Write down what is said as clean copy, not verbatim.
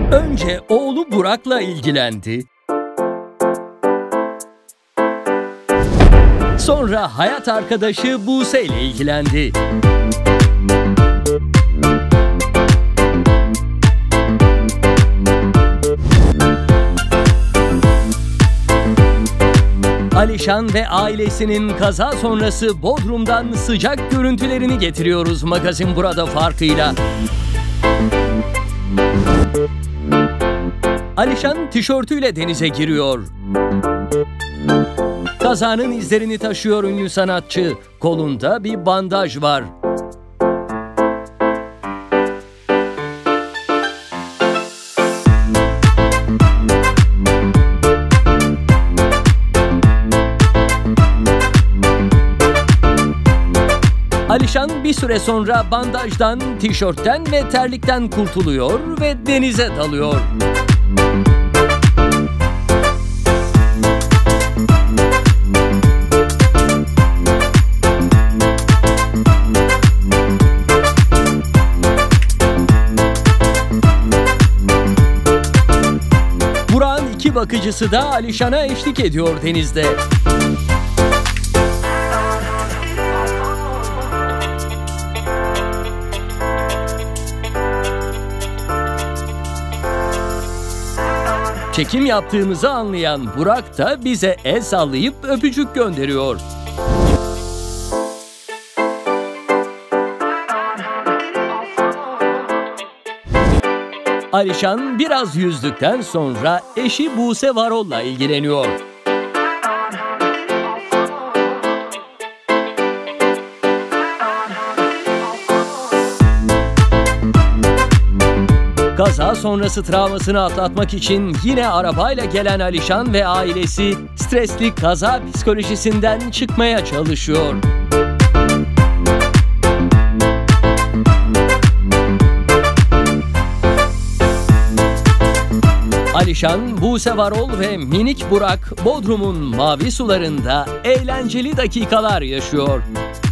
Önce oğlu Burak'la ilgilendi. Sonra hayat arkadaşı Buse ile ilgilendi. Alişan ve ailesinin kaza sonrası Bodrum'dan sıcak görüntülerini getiriyoruz Magazin Burada farkıyla. Alişan tişörtüyle denize giriyor. Kazanın izlerini taşıyor ünlü sanatçı. Kolunda bir bandaj var. Alişan bir süre sonra bandajdan, tişörtten ve terlikten kurtuluyor ve denize dalıyor. Burak'ın iki bakıcısı da Alişan'a eşlik ediyor denizde. Çekim yaptığımızı anlayan Burak da bize el sallayıp öpücük gönderiyor. Alişan biraz yüzdükten sonra eşi Buse Varol'la ilgileniyor. Kaza sonrası travmasını atlatmak için yine arabayla gelen Alişan ve ailesi stresli kaza psikolojisinden çıkmaya çalışıyor. Alişan, Buse Varol ve minik Burak Bodrum'un mavi sularında eğlenceli dakikalar yaşıyor.